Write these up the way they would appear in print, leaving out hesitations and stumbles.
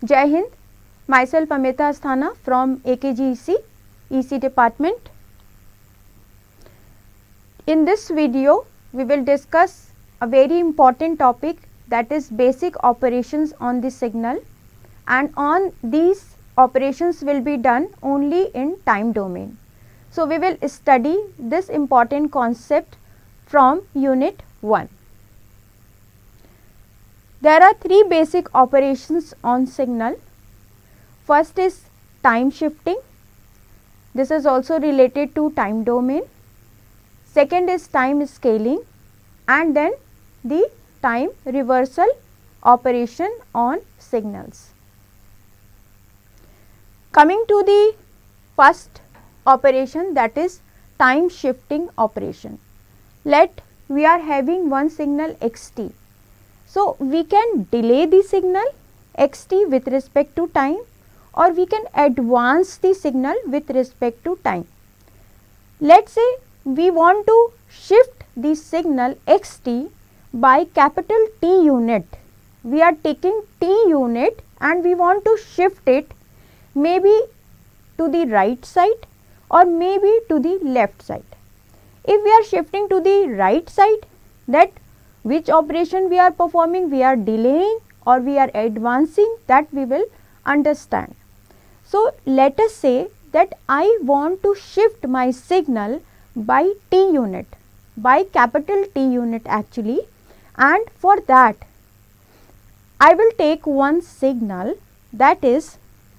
Jai Hind, myself Amita Asthana from AKG EC department. In this video, we will discuss a very important topic, that is basic operations on the signal, and on these operations will be done only in time domain. So, we will study this important concept from unit 1. There are three basic operations on signal. First is time shifting. This is also related to time domain. Second is time scaling, and then the time reversal operation on signals. Coming to the first operation, that is time shifting operation. Let we are having one signal xt. So, we can delay the signal xt with respect to time, or we can advance the signal with respect to time. Let us say we want to shift the signal xt by capital T unit. We are taking T unit and we want to shift it maybe to the right side or maybe to the left side. If we are shifting to the right side, that which operation we are performing, we are delaying or we are advancing, that we will understand. So, let us say that I want to shift my signal by T unit, by capital T unit actually, and for that I will take one signal, that is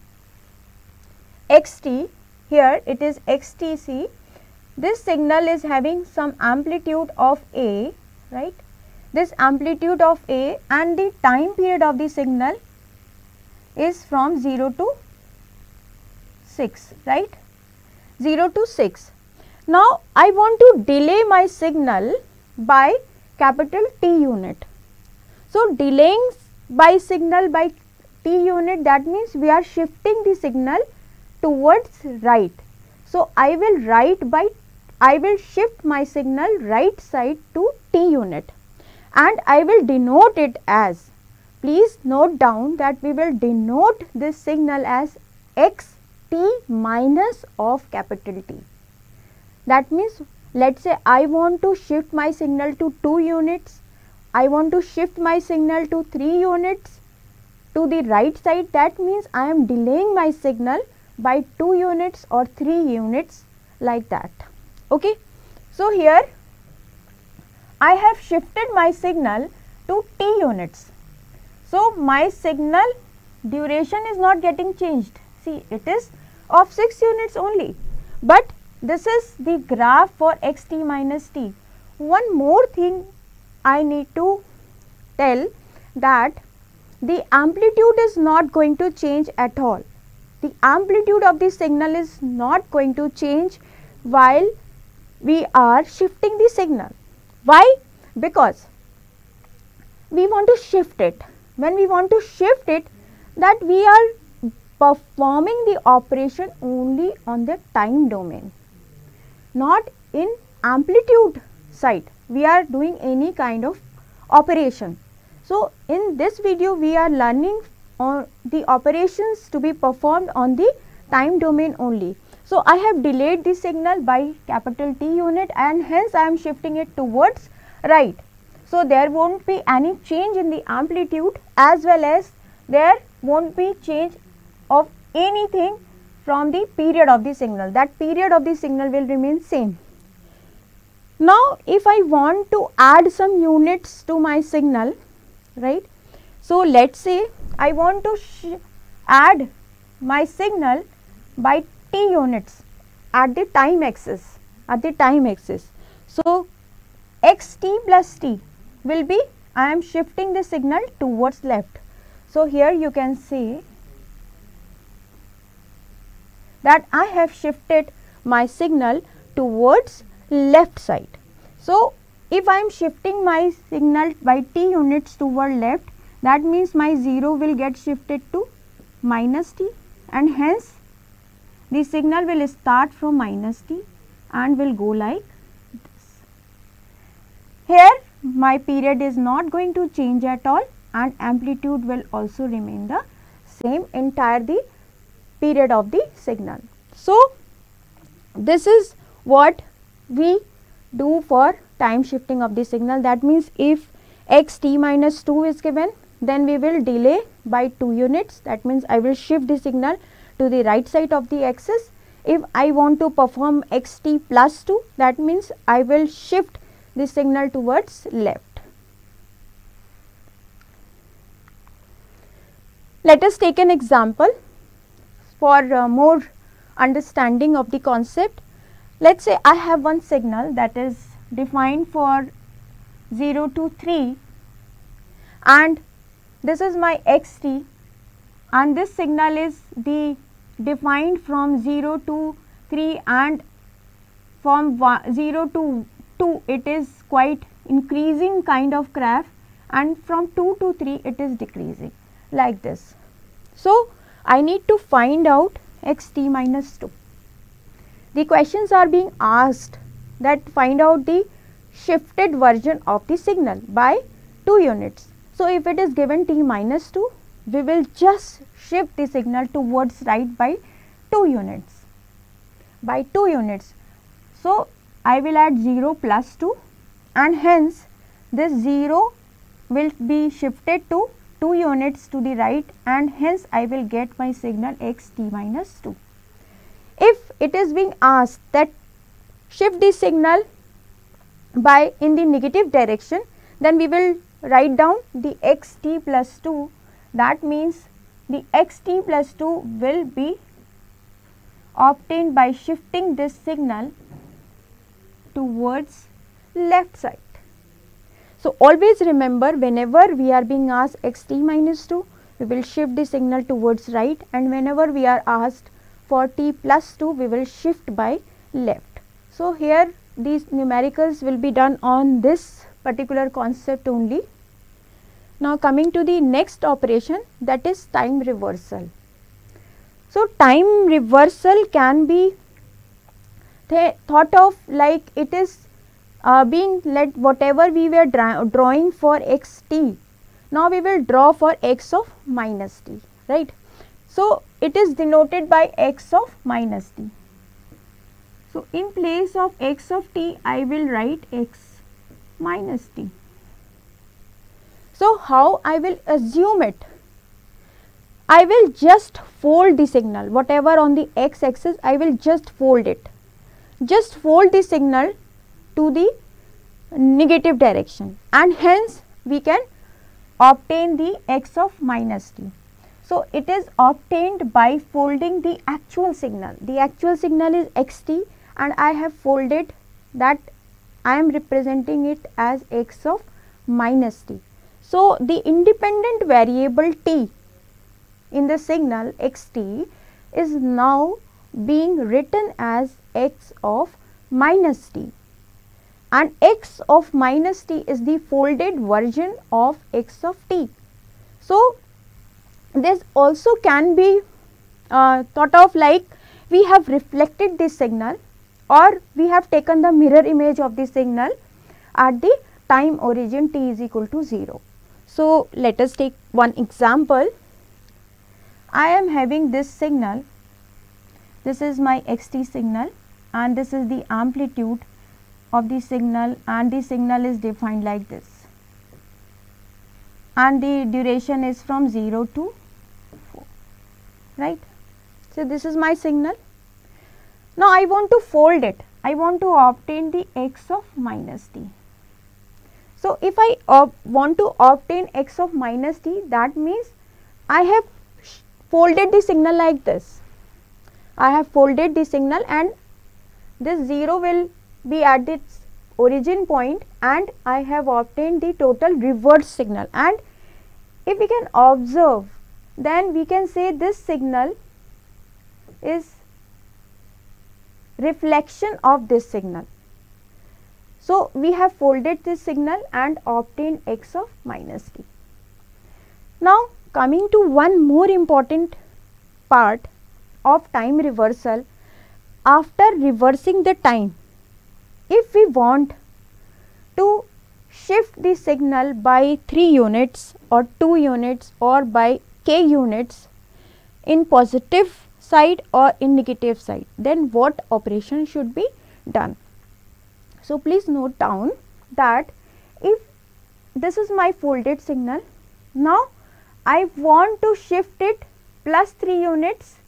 xt. Here it is xtc. This signal is having some amplitude of A, right? This amplitude of A, and the time period of the signal is from 0 to 6, right? 0 to 6. Now, I want to delay my signal by capital T unit. So, delaying by signal by T unit, that means we are shifting the signal towards right. So, I will shift my signal right side to T unit, and I will denote it as, please note down that we will denote this signal as xt minus of capital T. That means, let us say I want to shift my signal to 2 units, I want to shift my signal to 3 units to the right side, that means I am delaying my signal by 2 units or 3 units, like that. Okay. So, here I have shifted my signal to T units. So, my signal duration is not getting changed. See, it is of 6 units only, but this is the graph for xt minus t. One more thing I need to tell, that the amplitude is not going to change at all. The amplitude of the signal is not going to change while we are shifting the signal. Why? Because we want to shift it. When we want to shift it, that we are performing the operation only on the time domain, not in amplitude side. We are doing any kind of operation. So, in this video we are learning on the operations to be performed on the time domain only. So, I have delayed the signal by capital T unit, and hence I am shifting it towards right. So, there won't be any change in the amplitude, as well as there won't be change of anything from the period of the signal. That period of the signal will remain same. Now, if I want to add some units to my signal, right? So, let us say I want to add my signal by T units at the time axis, So, xt plus t will be, I am shifting the signal towards left. So, here you can see that I have shifted my signal towards left side. So, if I am shifting my signal by t units toward left, that means my 0 will get shifted to minus t, and hence the signal will start from minus t and will go like this. Here my period is not going to change at all, and amplitude will also remain the same entire the period of the signal. So, this is what we do for time shifting of the signal. That means, if x t minus 2 is given, then we will delay by 2 units. That means, I will shift the signal to the right side of the axis. If I want to perform x t plus 2, that means I will shift the signal towards left. Let us take an example for more understanding of the concept. Let us say I have one signal that is defined for 0 to 3, and this is my x t, and this signal is defined from 0 to 3, and from 0 to 2 it is quite increasing kind of graph, and from 2 to 3 it is decreasing like this. So, I need to find out x t minus 2. The questions are being asked that find out the shifted version of the signal by 2 units. So, if it is given t minus 2, we will just shift the signal towards right by 2 units. By 2 units. So, I will add 0 plus 2, and hence this 0 will be shifted to 2 units to the right, and hence I will get my signal x t minus 2. If it is being asked that shift the signal by in the negative direction, then we will write down the x t plus 2. That means the x t plus 2 will be obtained by shifting this signal towards left side. So, always remember, whenever we are being asked x t minus 2, we will shift the signal towards right, and whenever we are asked for t plus 2, we will shift by left. So, here these numericals will be done on this particular concept only. Now, coming to the next operation, that is time reversal. So, time reversal can be thought of like it is being let whatever we were drawing for x t, now we will draw for x of minus t, right. So, it is denoted by x of minus t. So, in place of x of t, I will write x minus t. So, how I will assume it? I will just fold the signal, whatever on the x axis, I will just fold it. Just fold the signal to the negative direction, and hence we can obtain the x of minus t. So, it is obtained by folding the actual signal. The actual signal is x t, and I have folded that, I am representing it as x of minus t. So, the independent variable t in the signal x t is now being written as x of minus t, and x of minus t is the folded version of x of t. So, this also can be thought of like we have reflected this signal, or we have taken the mirror image of the signal at the time origin t is equal to 0. So, let us take one example. I am having this signal, this is my x t signal, and this is the amplitude of the signal, and the signal is defined like this, and the duration is from 0 to 4, right. So, this is my signal. Now, I want to fold it, I want to obtain the x of minus t. So, if I want to obtain x of minus t, that means I have folded the signal like this. I have folded the signal, and this 0 will be at its origin point, and I have obtained the total reverse signal. And if we can observe, then we can say this signal is reflection of this signal. So, we have folded this signal and obtained x of minus t. Now, coming to one more important part of time reversal, after reversing the time, if we want to shift the signal by 3 units or 2 units or by k units, in positive side or in negative side, then what operation should be done. So please note down that if this is my folded signal, now I want to shift it plus 3 units,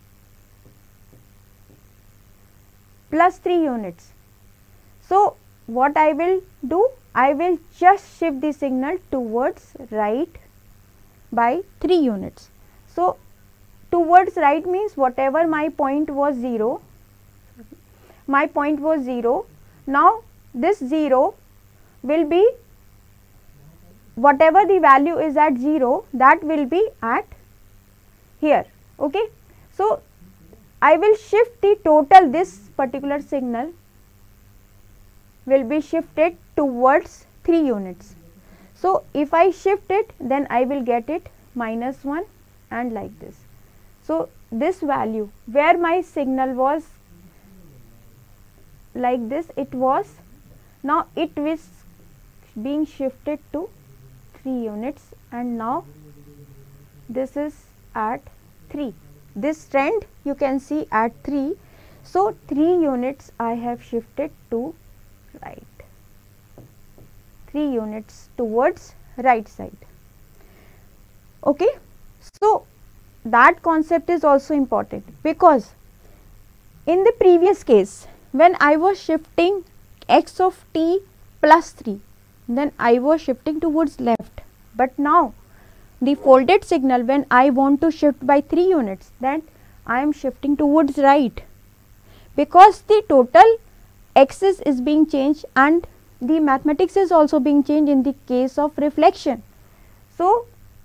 plus 3 units. So what I will do, I will just shift the signal towards right by 3 units. So towards right means whatever my point was 0, my point was 0, now this 0 will be, whatever the value is at 0, that will be at here. Okay. So I will shift the total, this particular signal will be shifted towards 3 units. So if I shift it, then I will get it -1 and like this. So this value where my signal was like this, it was, now it is being shifted to 3 units, and now this is at 3. This trend you can see at 3. So 3 units I have shifted to right, 3 units towards right side. Okay. So that concept is also important, because in the previous case when I was shifting x of t plus 3, then I was shifting towards left, but now the folded signal, when I want to shift by 3 units, then I am shifting towards right, because the total axis is being changed and the mathematics is also being changed in the case of reflection. So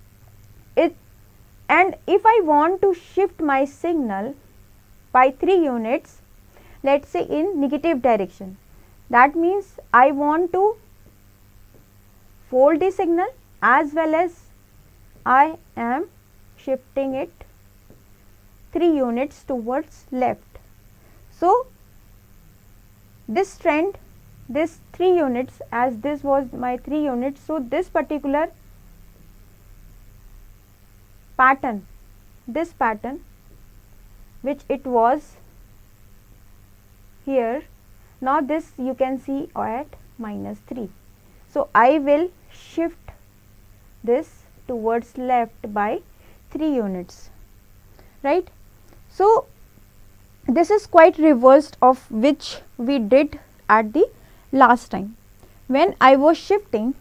and if I want to shift my signal by 3 units, let us say in negative direction, that means I want to fold the signal as well as I am shifting it 3 units towards left. So this trend, this 3 units, as this was my 3 units, so this particular pattern, this pattern which it was here, now this you can see at -3. So I will shift this towards left by 3 units, right. So this is quite reversed of which we did at the last time. When I was shifting,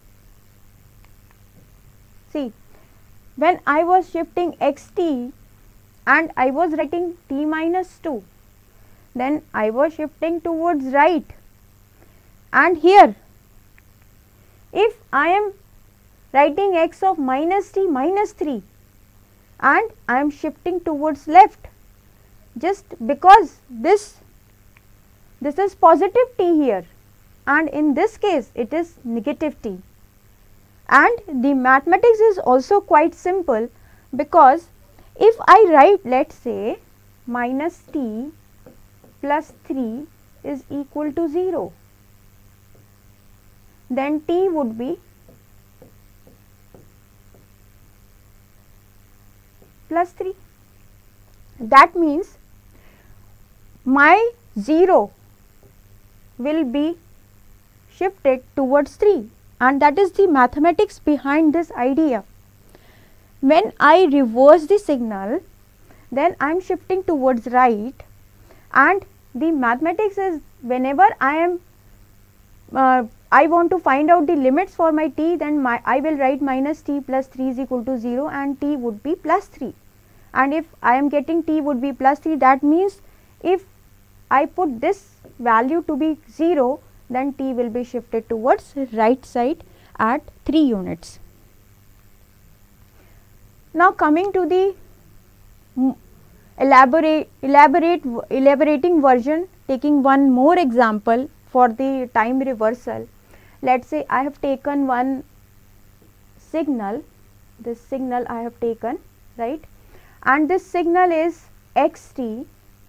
see, when I was shifting xt and I was writing t minus 2, then I was shifting towards right, and here if I am writing x of minus t minus 3 and I am shifting towards left, just because this is positive t here and in this case it is negative t. And the mathematics is also quite simple, because if I write, let us say, minus t plus 3 is equal to 0, then t would be plus 3. That means my 0 will be shifted towards 3, and that is the mathematics behind this idea. When I reverse the signal, then I am shifting towards right, and the mathematics is whenever I am I want to find out the limits for my t, then I will write minus t plus 3 is equal to 0 and t would be plus 3. And if I am getting t would be plus 3, that means if I put this value to be 0, then t will be shifted towards right side at 3 units. Now coming to the elaborating version, taking one more example for the time reversal. Let us say I have taken one signal, this signal I have taken, right, and this signal is xt.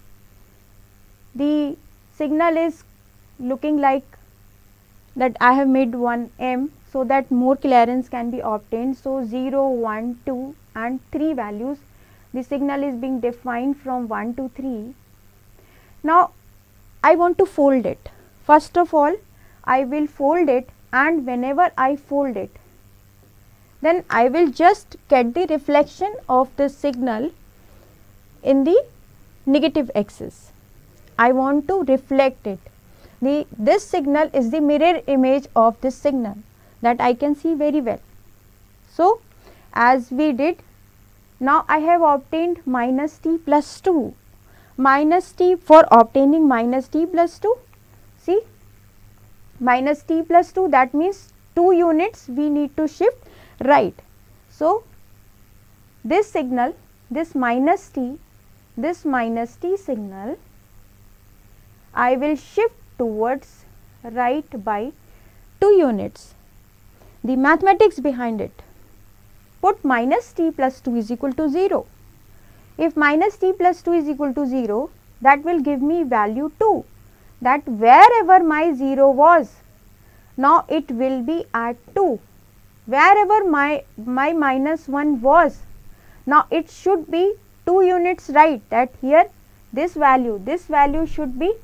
The signal is looking like that I have made one m, so that more clearance can be obtained. So 0, 1, 2 and 3 values the signal is being defined from 1 to 3. Now I want to fold it. First of all, I will fold it, and whenever I fold it, then I will just get the reflection of the signal in the negative axis. I want to reflect it. This signal is the mirror image of this signal that I can see very well. So as we did, now I have obtained minus t plus 2. Minus t, for obtaining minus t plus 2, see, minus t plus 2, that means 2 units we need to shift right. So this signal, this minus t signal, I will shift towards right by 2 units. The mathematics behind it: put minus t plus 2 is equal to 0. If minus t plus 2 is equal to 0, that will give me value 2, that wherever my 0 was, now it will be at 2. Wherever my minus 1 was, now it should be 2 units right, that here this value should be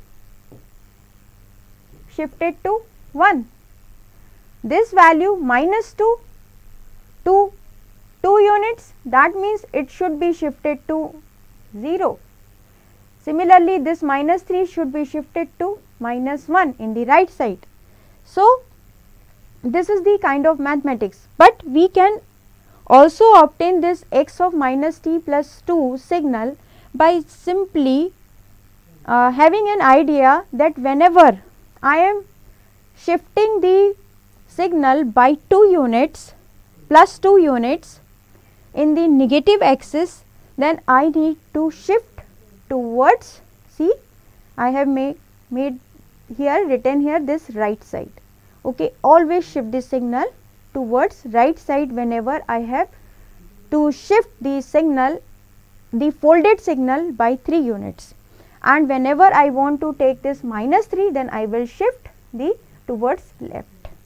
shifted to 1. This value minus 2 units, that means it should be shifted to 0. Similarly, this minus 3 should be shifted to minus 1 in the right side. So this is the kind of mathematics, but we can also obtain this x of minus t plus 2 signal by simply having an idea that whenever I am shifting the signal by 2 units plus 2 units in the negative axis, then I need to shift towards, see, I have made here, written here, this right side. Okay, always shift the signal towards right side whenever I have to shift the signal, the folded signal, by 3 units, and whenever I want to take this minus 3, then I will shift the towards left.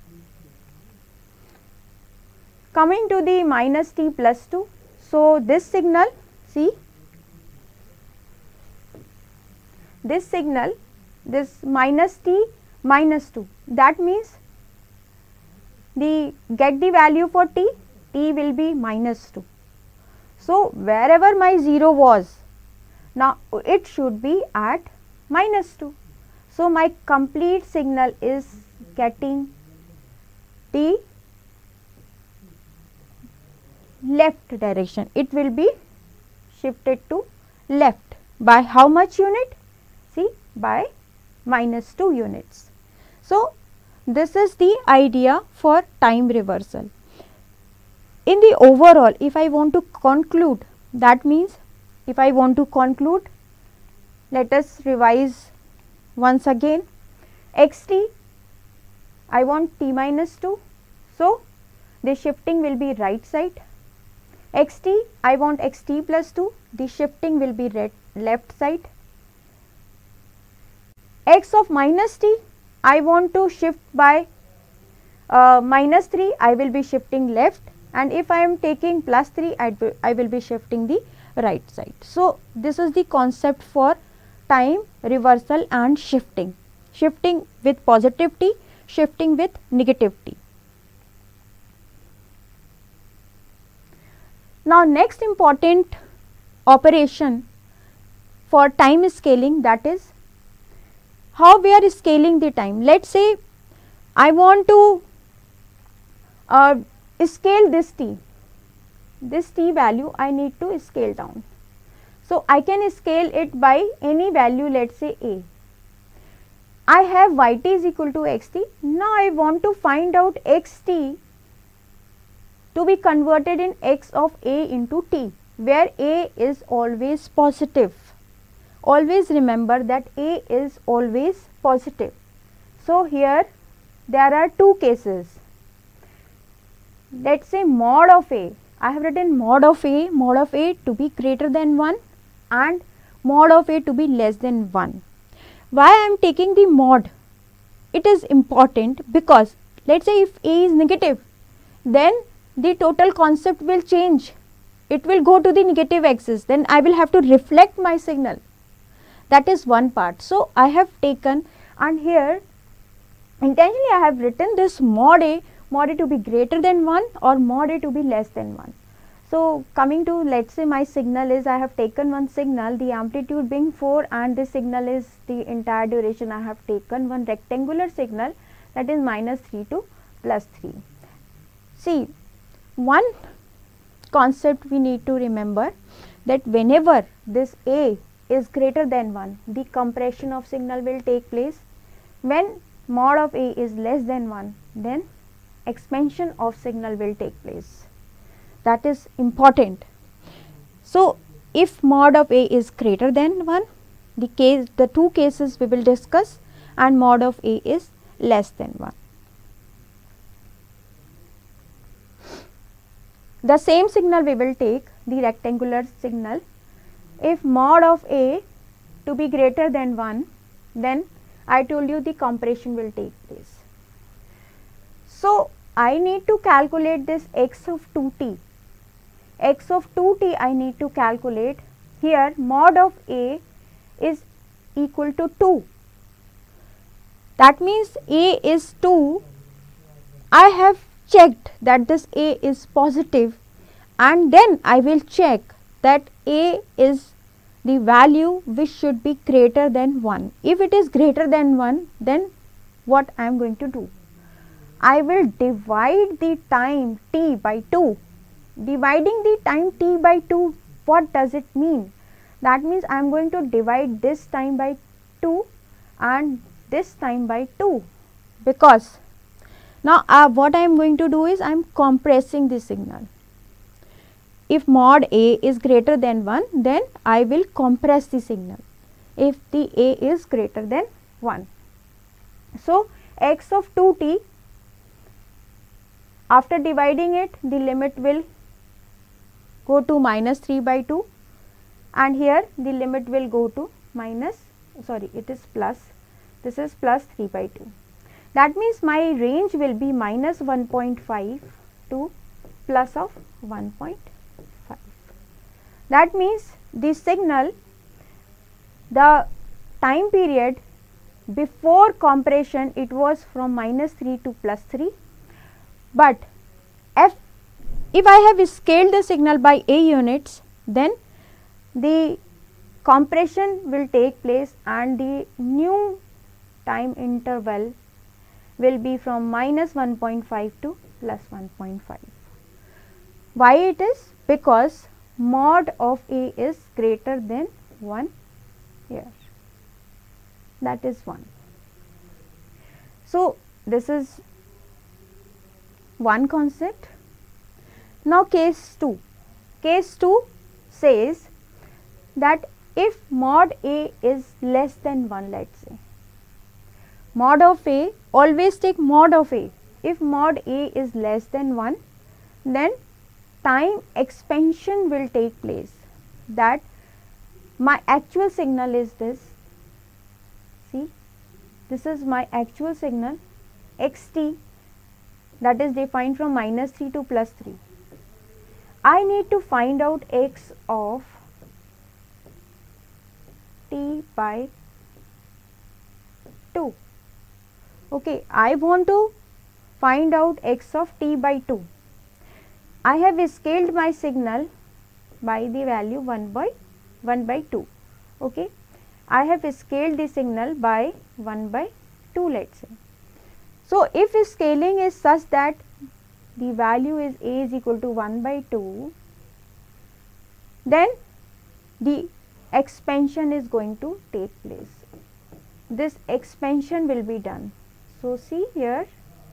Coming to the minus t plus 2, so this signal, see, this signal, this minus t minus 2, that means get the value for t will be minus 2. So wherever my 0 was, now it should be at minus 2. So my complete signal is getting the left direction. It will be shifted to left by how much unit? See, by minus 2 units. So this is the idea for time reversal. In the overall, if I want to conclude, that means if I want to conclude, let us revise once again. Xt, I want t minus 2, so the shifting will be right side. Xt, I want xt plus 2, the shifting will be left side. X of minus t, I want to shift by minus 3, I will be shifting left, and if I am taking plus 3, I will be shifting the right side. So this is the concept for time reversal and shifting. Shifting with positive t, shifting with negative t. Now next important operation for time scaling, that is how we are scaling the time. Let us say I want to scale this t value, I need to scale down. So I can scale it by any value, let us say a. I have yt is equal to xt. Now I want to find out xt to be converted in x of a into t, where a is always positive. Always remember that a is always positive. So here there are two cases. Let us say mod of a, I have written mod of a to be greater than 1 and mod of a to be less than 1. Why I am taking the mod? It is important because let us say if a is negative, then the total concept will change. it will go to the negative axis, then I will have to reflect my signal. That is one part. So I have taken, and here intentionally I have written this mod A to be greater than 1 or mod A to be less than 1. So coming to, let's say my signal is, I have taken one signal, the amplitude being 4, and this signal is the entire duration. I have taken one rectangular signal, that is -3 to +3. See, one concept we need to remember, that whenever this A is greater than 1, the compression of signal will take place. When mod of A is less than 1, then expansion of signal will take place. That is important. So if mod of A is greater than 1, the two cases we will discuss, and mod of A is less than 1. The same signal we will take, the rectangular signal. If mod of A to be greater than 1, then I told you the compression will take place. So I need to calculate this x of 2t. X of 2t I need to calculate. Here mod of A is equal to 2. That means A is 2. I have checked that this A is positive, and then I will check that A is the value which should be greater than 1. If it is greater than 1, then what I am going to do? I will divide the time t by 2. Dividing the time t by 2, what does it mean? That means I am going to divide this time by 2 and this time by 2, because now what I am going to do is I am compressing the signal. If mod A is greater than 1, then I will compress the signal if the A is greater than 1. So x of 2t, after dividing it, the limit will go to -3 by 2, and here the limit will go to this is plus 3 by 2. That means my range will be -1.5 to plus of 1.5. That means the signal, the time period before compression, it was from -3 to +3, but if I have scaled the signal by A units, then the compression will take place and the new time interval will be from -1.5 to +1.5. Why it is? Because mod of A is greater than 1 here. That is 1. So this is one concept. Now case 2. Case 2 says that if mod A is less than 1, let's say, mod of A, always take mod of A. If mod A is less than 1, then time expansion will take place. That my actual signal is this. See, this is my actual signal xt, that is defined from -3 to +3. I need to find out x of t by 2. Okay, I want to find out x of t by 2. I have scaled my signal by the value 1 by 2. Okay, I have scaled the signal by 1 by 2, let's say. So if scaling is such that the value is A is equal to 1 by 2, then the expansion is going to take place. This expansion will be done. So see here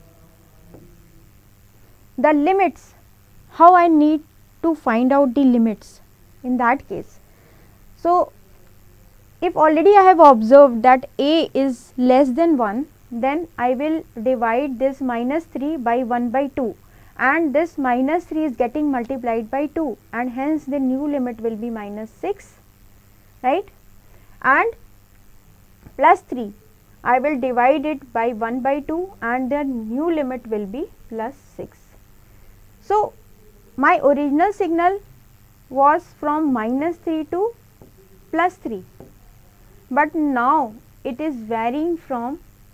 the limits, how I need to find out the limits in that case. So if already I have observed that A is less than 1, then I will divide this -3 by 1 by 2, and this -3 is getting multiplied by 2, and hence the new limit will be -6, right, and +3 I will divide it by 1 by 2, and the new limit will be +6. So my original signal was from -3 to +3, but now it is varying from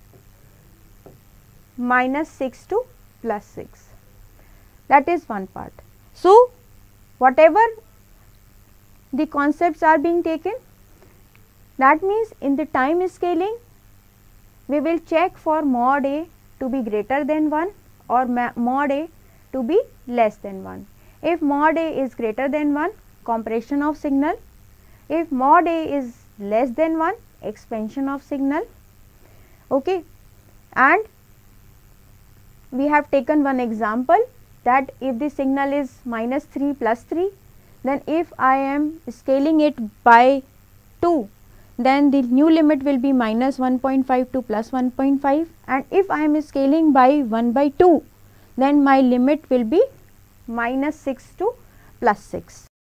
-6 to +6. That is one part. So, whatever the concepts are being taken, that means in the time scaling we will check for mod A to be greater than 1 or mod A to be less than 1. If mod A is greater than 1, compression of signal. If mod A is less than 1, expansion of signal. Okay. And we have taken one example, that if the signal is -3 +3, then if I am scaling it by 2, then the new limit will be -1.5 to +1.5, and if I am scaling by 1/2, then my limit will be -6 to +6.